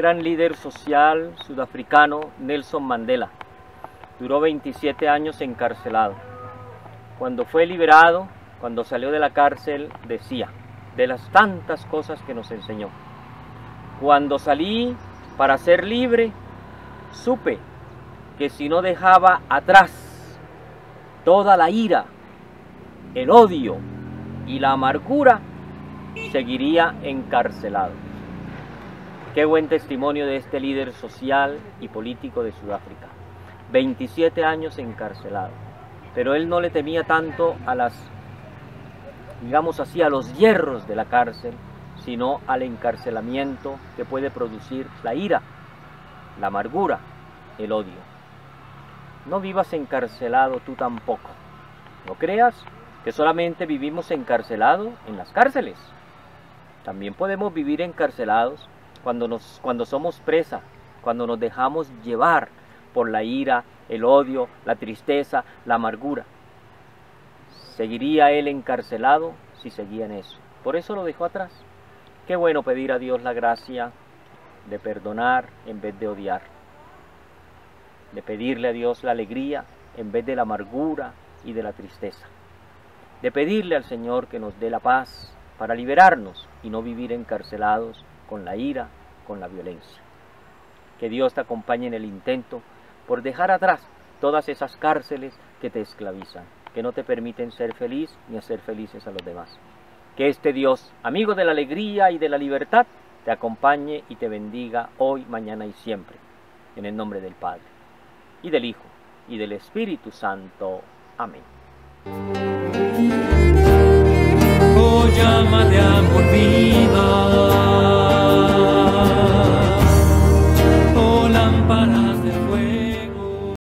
gran líder social sudafricano, Nelson Mandela. Duró 27 años encarcelado. Cuando fue liberado, cuando salió de la cárcel, decía, de las tantas cosas que nos enseñó: cuando salí para ser libre, supe que si no dejaba atrás toda la ira, el odio y la amargura, seguiría encarcelado. Qué buen testimonio de este líder social y político de Sudáfrica. 27 años encarcelado. Pero él no le temía tanto a las, digamos así, a los hierros de la cárcel, sino al encarcelamiento que puede producir la ira, la amargura, el odio. No vivas encarcelado tú tampoco. No creas que solamente vivimos encarcelados en las cárceles. También podemos vivir encarcelados cuando somos presa, cuando nos dejamos llevar por la ira, el odio, la tristeza, la amargura. ¿Seguiría él encarcelado si seguía en eso? Por eso lo dejó atrás. Qué bueno pedir a Dios la gracia de perdonar en vez de odiar, de pedirle a Dios la alegría en vez de la amargura y de la tristeza, de pedirle al Señor que nos dé la paz para liberarnos y no vivir encarcelados con la ira, con la violencia. Que Dios te acompañe en el intento por dejar atrás todas esas cárceles que te esclavizan, que no te permiten ser feliz ni hacer felices a los demás. Que este Dios, amigo de la alegría y de la libertad, te acompañe y te bendiga hoy, mañana y siempre. En el nombre del Padre, y del Hijo, y del Espíritu Santo. Amén. Oh, llama de amor mío.